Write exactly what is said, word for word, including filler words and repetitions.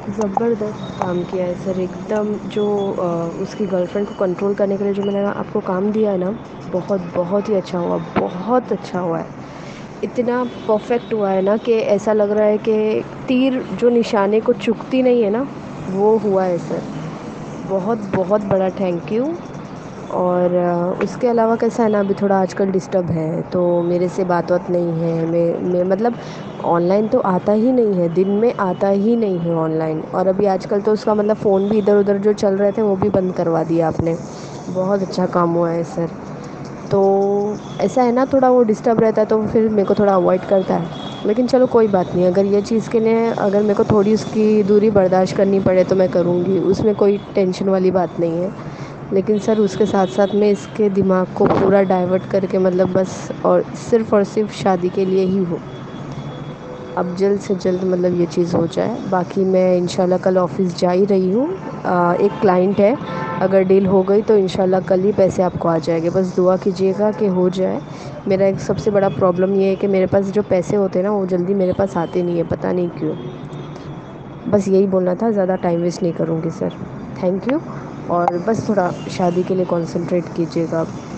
ज़बरदस्त काम किया है सर एकदम जो अ, उसकी गर्लफ्रेंड को कंट्रोल करने के लिए जो मैंने आपको काम दिया है ना, बहुत बहुत ही अच्छा हुआ, बहुत अच्छा हुआ है। इतना परफेक्ट हुआ है ना कि ऐसा लग रहा है कि तीर जो निशाने को चुकती नहीं है ना, वो हुआ है सर। बहुत बहुत बड़ा थैंक यू। और अ, उसके अलावा कैसा है ना, अभी थोड़ा आजकल डिस्टर्ब है तो मेरे से बात बात नहीं है। मैं मैं मतलब ऑनलाइन तो आता ही नहीं है, दिन में आता ही नहीं है ऑनलाइन। और अभी आजकल तो उसका मतलब फ़ोन भी इधर उधर जो चल रहे थे वो भी बंद करवा दिया आपने। बहुत अच्छा काम हुआ है सर। तो ऐसा है ना, थोड़ा वो डिस्टर्ब रहता है तो फिर मेरे को थोड़ा अवॉइड करता है। लेकिन चलो कोई बात नहीं, अगर ये चीज़ के लिए अगर मेरे को थोड़ी उसकी दूरी बर्दाश्त करनी पड़े तो मैं करूँगी, उसमें कोई टेंशन वाली बात नहीं है। लेकिन सर उसके साथ साथ में इसके दिमाग को पूरा डाइवर्ट करके मतलब बस और सिर्फ़ और सिर्फ शादी के लिए ही हो। अब जल्द से जल्द मतलब ये चीज़ हो जाए। बाकी मैं इंशाल्लाह कल ऑफ़िस जा ही रही हूँ। अ, एक क्लाइंट है, अगर डील हो गई तो इंशाल्लाह कल ही पैसे आपको आ जाएंगे। बस दुआ कीजिएगा कि हो जाए। मेरा एक सबसे बड़ा प्रॉब्लम ये है कि मेरे पास जो पैसे होते हैं ना वो जल्दी मेरे पास आते नहीं है, पता नहीं क्यों। बस यही बोलना था, ज़्यादा टाइम वेस्ट नहीं करूँगी सर। Thank you. और बस थोड़ा शादी के लिए कंसंट्रेट कीजिएगा आप।